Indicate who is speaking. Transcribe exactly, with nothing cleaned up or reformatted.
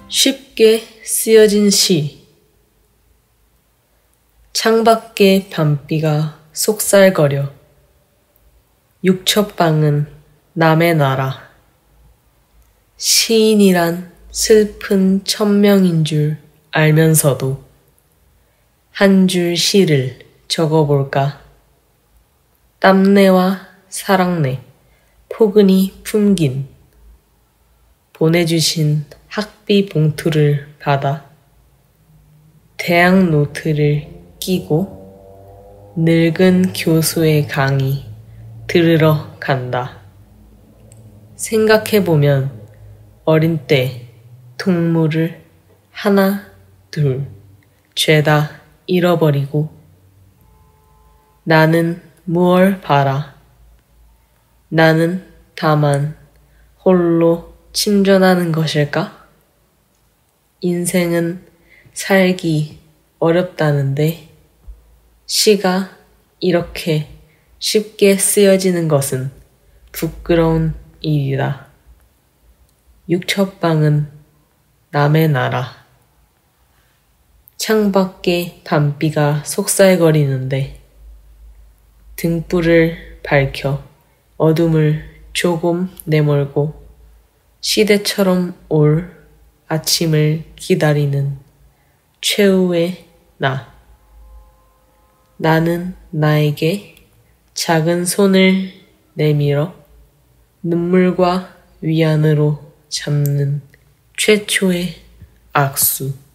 Speaker 1: 쉽게 쓰여진 시. 창밖에 밤비가 속살거려. 육첩방은 남의 나라. 시인이란 슬픈 천명인 줄 알면서도 한 줄 시를 적어볼까. 땀내와 사랑내 포근히 품긴 보내주신 학비 봉투를 받아 대학 노트를 끼고 늙은 교수의 강의 들으러 간다. 생각해보면 어린 때 동물을 하나 둘 죄다 잃어버리고 나는 무얼 바라. 나는 다만 홀로 침전하는 것일까? 인생은 살기 어렵다는데 시가 이렇게 쉽게 쓰여지는 것은 부끄러운 일이다. 육첩방은 남의 나라. 창밖에 밤비가 속살거리는데 등불을 밝혀 어둠을 조금 내몰고 시대처럼 올 아침을 기다리는 최후의 나. 나는 나에게 작은 손을 내밀어 눈물과 위안으로 잡는 최초의 악수.